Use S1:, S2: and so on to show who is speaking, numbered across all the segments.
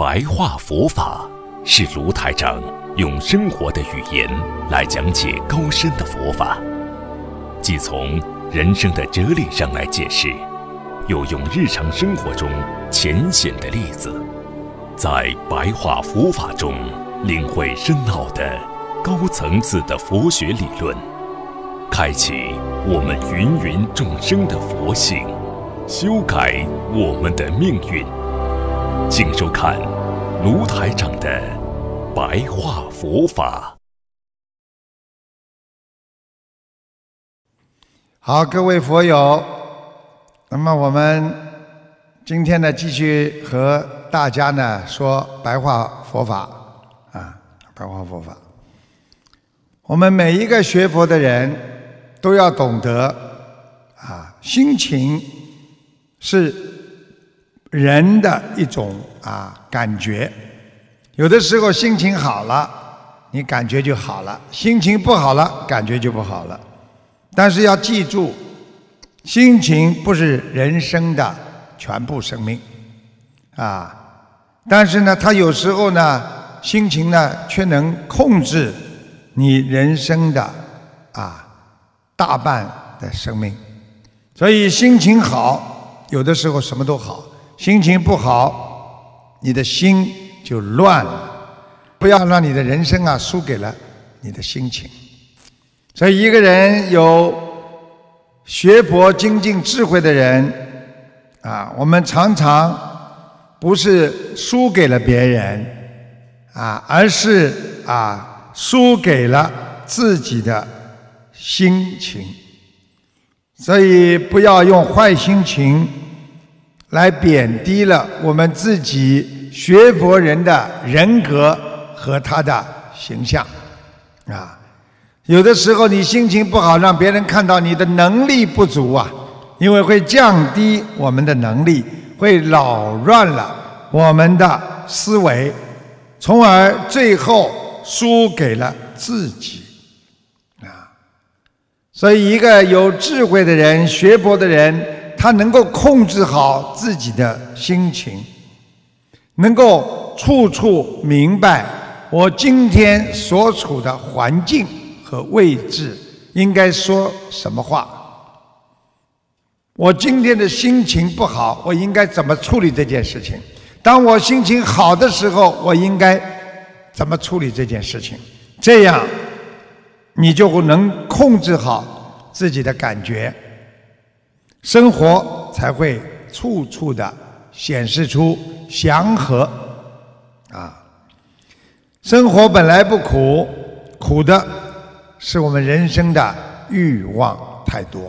S1: 白话佛法是卢台长用生活的语言来讲解高深的佛法，既从人生的哲理上来解释，又用日常生活中浅显的例子，在白话佛法中领会深奥的高层次的佛学理论，开启我们芸芸众生的佛性，修改我们的命运。请收看卢台长的白话佛法。
S2: 好，各位佛友，那么我们今天呢，继续和大家呢说白话佛法啊，白话佛法。我们每一个学佛的人都要懂得啊，心情是人的一种感觉。有的时候心情好了，你感觉就好了；心情不好了，感觉就不好了。但是要记住，心情不是人生的全部生命但是呢，它有时候呢，心情呢却能控制你人生的大半的生命。所以心情好，有的时候什么都好；心情不好，你的心就乱了。不要让你的人生输给了你的心情。所以一个人有学佛精进智慧的人我们常常不是输给了别人而是输给了自己的心情。所以不要用坏心情来贬低了我们自己学佛人的人格和他的形象有的时候你心情不好，让别人看到你的能力不足因为会降低我们的能力，会扰乱了我们的思维，从而最后输给了自己所以一个有智慧的人，学佛的人，他能够控制好自己的心情，能够处处明白我今天所处的环境和位置应该说什么话，我今天的心情不好，我应该怎么处理这件事情，当我心情好的时候，我应该怎么处理这件事情，这样你就能控制好自己的感觉，生活才会处处的显示出祥和生活本来不苦，苦的是我们人生的欲望太多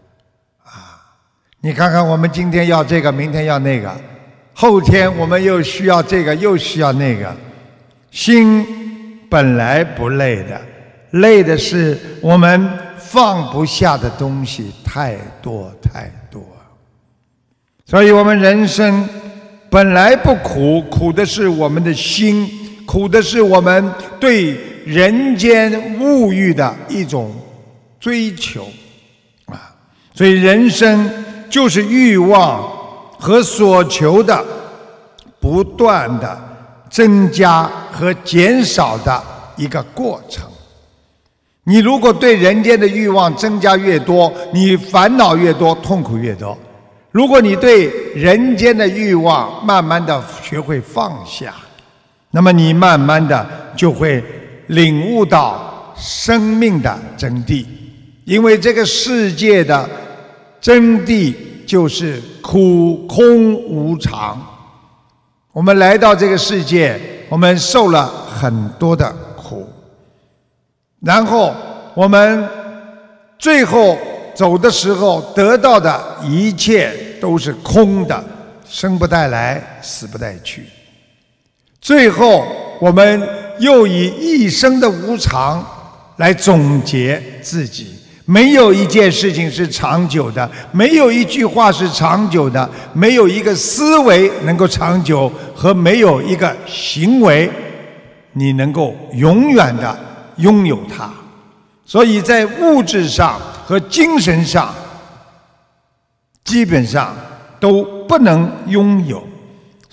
S2: 你看看我们今天要这个，明天要那个，后天我们又需要这个，又需要那个。心本来不累的，累的是我们放不下的东西太多太多。所以我们人生本来不苦，苦的是我们的心，苦的是我们对人间物欲的一种追求所以人生就是欲望和所求的不断的增加和减少的一个过程。你如果对人间的欲望增加越多，你烦恼越多，痛苦越多。如果你对人间的欲望慢慢的学会放下，那么你慢慢的就会领悟到生命的真谛。因为这个世界的真谛就是苦空无常。我们来到这个世界，我们受了很多的苦，然后我们最后走的时候得到的一切都是空的，生不带来，死不带去。最后我们又以一生的无常来总结自己。没有一件事情是长久的，没有一句话是长久的，没有一个思维能够长久，和没有一个行为你能够永远的拥有它。所以在物质上和精神上基本上都不能拥有。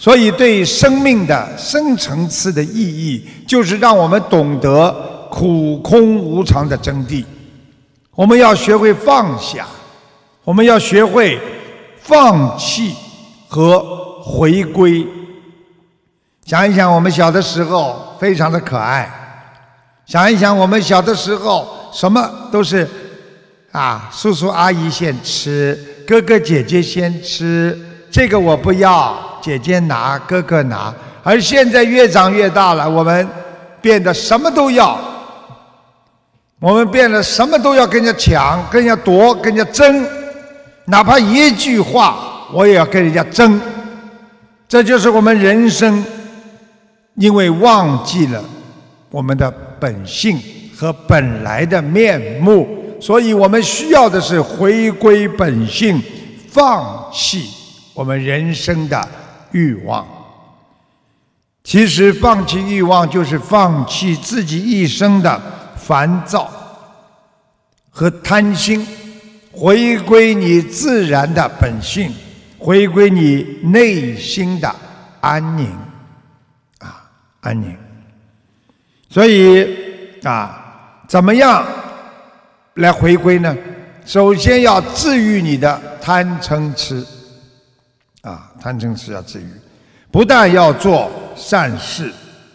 S2: 所以对生命的深层次的意义，就是让我们懂得苦空无常的真谛。我们要学会放下，我们要学会放弃和回归。想一想我们小的时候非常的可爱，想一想我们小的时候什么都是叔叔阿姨先吃，哥哥姐姐先吃，这个我不要，姐姐拿，哥哥拿。而现在越长越大了，我们变得什么都要，我们变得什么都要跟人家抢，跟人家夺，跟人家争，哪怕一句话我也要跟人家争。这就是我们人生因为忘记了我们的本性和本来的面目，所以我们需要的是回归本性，放弃我们人生的欲望。其实放弃欲望就是放弃自己一生的烦躁和贪心，回归你自然的本性，回归你内心的安宁安宁。所以怎么样来回归呢？首先要治愈你的贪嗔痴贪嗔痴要治愈，不但要做善事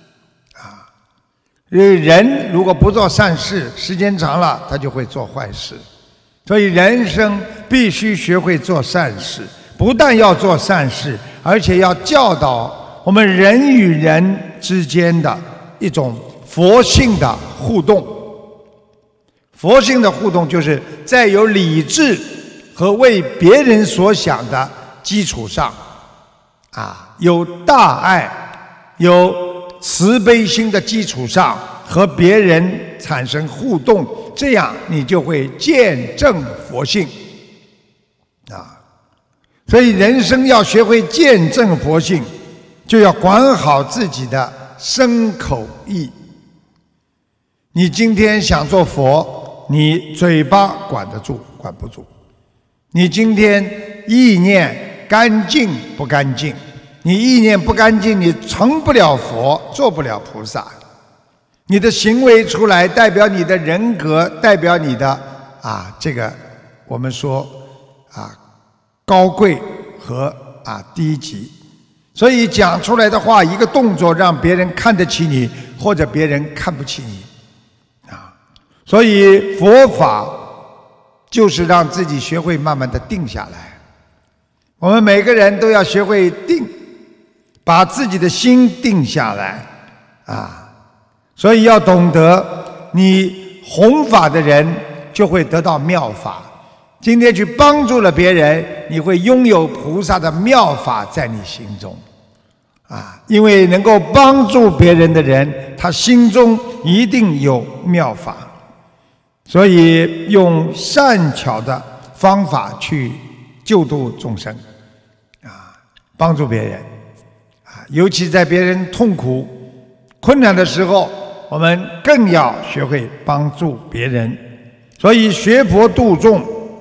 S2: 人如果不做善事，时间长了他就会做坏事。所以人生必须学会做善事，不但要做善事，而且要教导我们人与人之间的一种佛性的互动。佛性的互动就是在有理智和为别人所想的基础上有大爱有慈悲心的基础上和别人产生互动，这样你就会见证佛性所以人生要学会见证佛性，就要管好自己的身口意。你今天想做佛，你嘴巴管得住管不住，你今天意念干净不干净，你意念不干净，你成不了佛，做不了菩萨。你的行为出来代表你的人格，代表你的这个我们说高贵和低级。所以讲出来的话，一个动作让别人看得起你，或者别人看不起你所以佛法就是让自己学会慢慢的定下来。我们每个人都要学会定，把自己的心定下来所以要懂得，你弘法的人就会得到妙法。今天去帮助了别人，你会拥有菩萨的妙法在你心中因为能够帮助别人的人，他心中一定有妙法。所以用善巧的方法去救度众生帮助别人尤其在别人痛苦困难的时候，我们更要学会帮助别人。所以学佛度众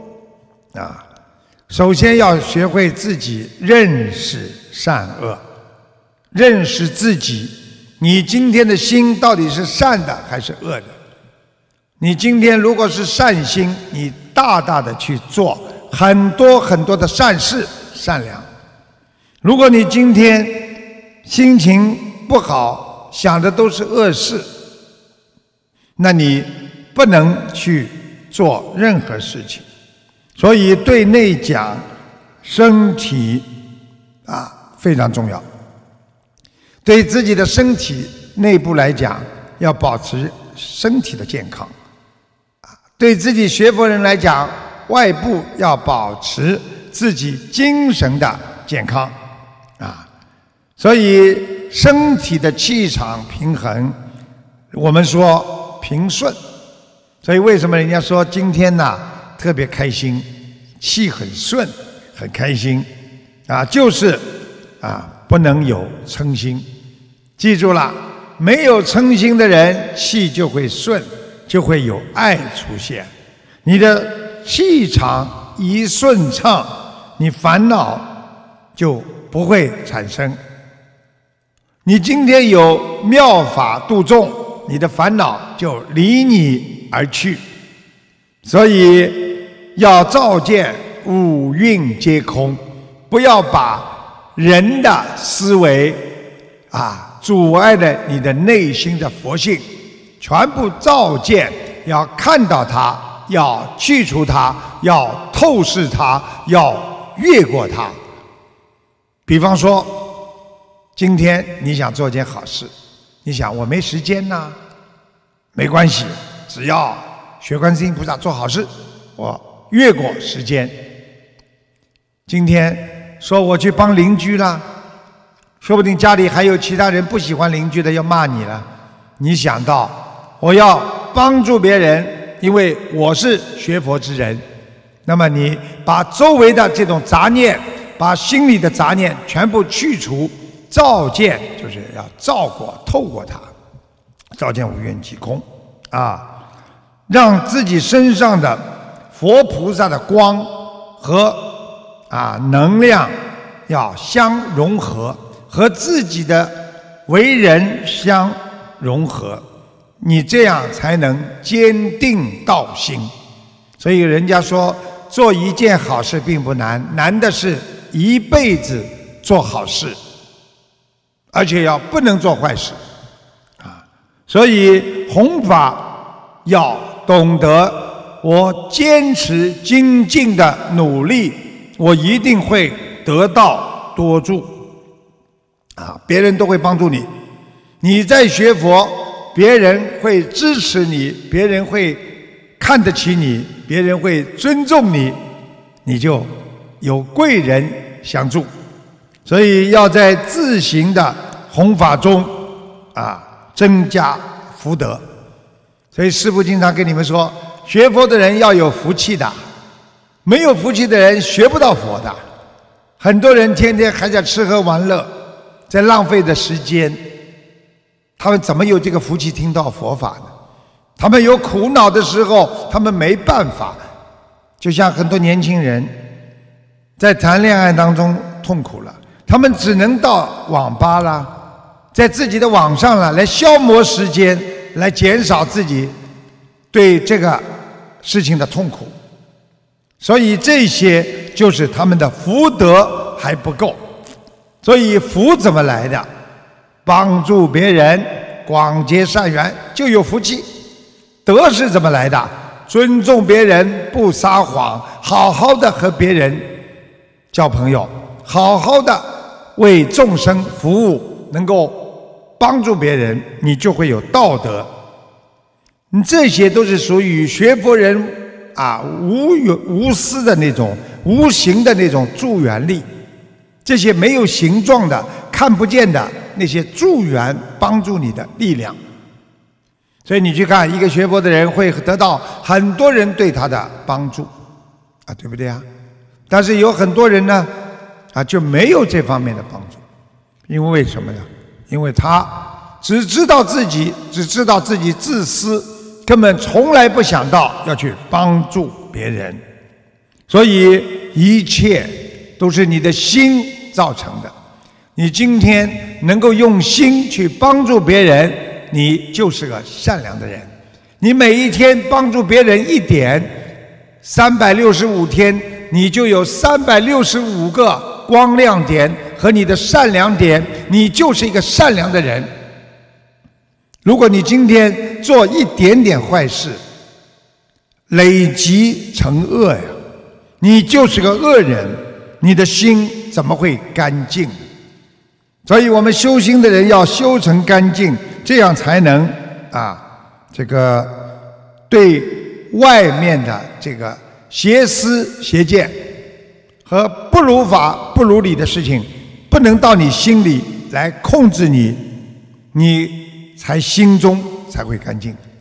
S2: 首先要学会自己认识善恶，认识自己，你今天的心到底是善的还是恶的。你今天如果是善心，你大大的去做很多很多的善事善良。如果你今天心情不好，想的都是恶事，那你不能去做任何事情。所以对内讲，身体非常重要。对自己的身体内部来讲，要保持身体的健康对自己学佛人来讲，外部要保持自己精神的健康所以身体的气场平衡，我们说平顺。所以为什么人家说今天特别开心，气很顺，很开心就是不能有嗔心。记住了，没有嗔心的人，气就会顺，就会有爱出现。你的气场一顺畅，你烦恼就不会产生你今天有妙法度众，你的烦恼就离你而去。所以要照见五蕴皆空，不要把人的思维阻碍了你的内心的佛性，全部照见，要看到它，要去除它，要透视它，要越过它。比方说，今天你想做件好事，你想我没时间呐，没关系，只要学观世音菩萨做好事，我越过时间。今天说我去帮邻居啦，说不定家里还有其他人不喜欢邻居的要骂你了。你想到我要帮助别人，因为我是学佛之人，那么你把周围的这种杂念，把心里的杂念全部去除，照见就是要照过透过它，照见无缘即空让自己身上的佛菩萨的光和能量要相融合，和自己的为人相融合，你这样才能坚定道心。所以人家说做一件好事并不难，难的是一辈子做好事，而且不能做坏事所以弘法要懂得，我坚持精进的努力，我一定会得到多助别人都会帮助你。你在学佛，别人会支持你，别人会看得起你，别人会尊重你，你就有贵人相助。所以要在自行的弘法中增加福德。所以师父经常跟你们说，学佛的人要有福气的，没有福气的人学不到佛的。很多人天天还在吃喝玩乐，在浪费的时间，他们怎么有这个福气听到佛法呢？他们有苦恼的时候，他们没办法。就像很多年轻人在谈恋爱当中痛苦了，他们只能到网吧啦，在自己的网上来消磨时间，来减少自己对这个事情的痛苦。所以这些就是他们的福德还不够。所以福怎么来的？帮助别人，广结善缘，就有福气。德是怎么来的？尊重别人，不撒谎，好好的和别人交朋友，好好的为众生服务，能够帮助别人，你就会有道德。这些都是属于学佛人无私的那种无形的那种助缘力，这些没有形状的看不见的那些助缘帮助你的力量。所以你去看一个学佛的人会得到很多人对他的帮助对不对但是有很多人呢就没有这方面的帮助。因为什么呀？因为他只知道自己自私，根本从来不想到要去帮助别人。所以一切都是你的心造成的。你今天能够用心去帮助别人，你就是个善良的人。你每一天帮助别人一点，365天你就有365个光亮点和你的善良点，你就是一个善良的人。如果你今天做一点点坏事，累积成恶呀，你就是个恶人，你的心怎么会干净？所以我们修心的人要修成干净，这样才能对外面的这个邪思邪见和不如法不如理的事情，不能到你心里来控制你，你才心中才会干净。